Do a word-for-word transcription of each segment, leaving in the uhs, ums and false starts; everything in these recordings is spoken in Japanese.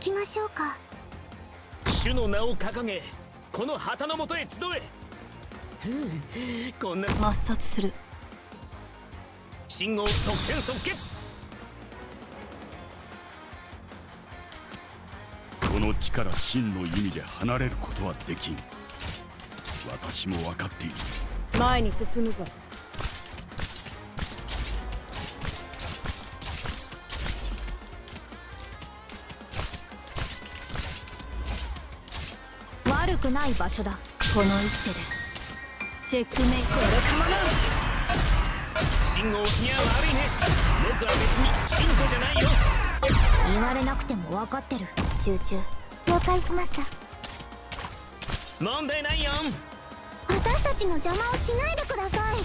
きましょうか。 主の名を掲げ、この旗のもとへ集え。ふう、こんな抹殺する。 信号即戦即決。 この地から真の意味で離れることはできん。私も分かっている。 前に進むぞ。 悪くない場所だ。この一手でチェックメイト。 信号、いや悪いね。僕は別に信徒じゃないよ。 言われなくても分かってる。集中。 了解しました。 問題ないよ。 私たちの邪魔をしないでください。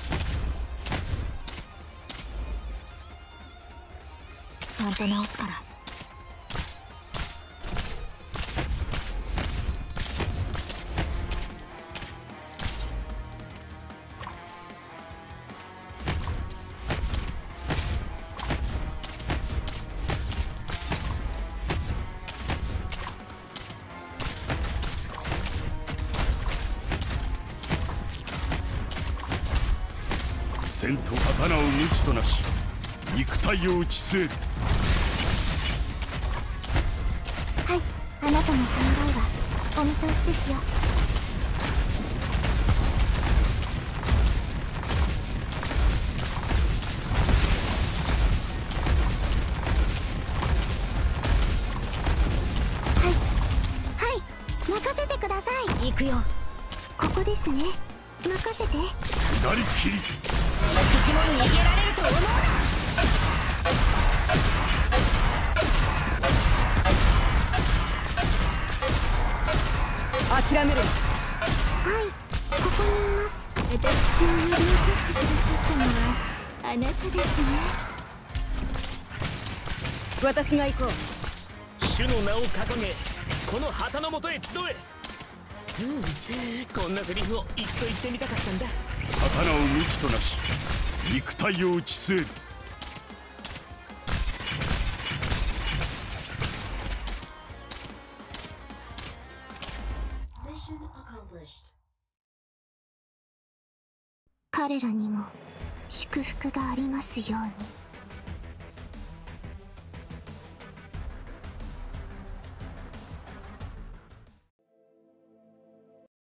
ちゃんと直すから。 戦と刀を無知となし、肉体を打ち据える。 はい、あなたの考えはお見通しですよ。はいはい、任せてください。 行くよ。 ここですね。任せて。 左切り。 敵も逃げられると思うな。 諦める。 はい、ここにいます。私を呼び起こしてくださったのはあなたですね。 私が行こう。 主の名を掲げ、この旗のもとへ集え。うん、こんなセリフを一度言ってみたかったんだ。 刀を無知となし、肉体を打ち据える。 彼らにも祝福がありますように。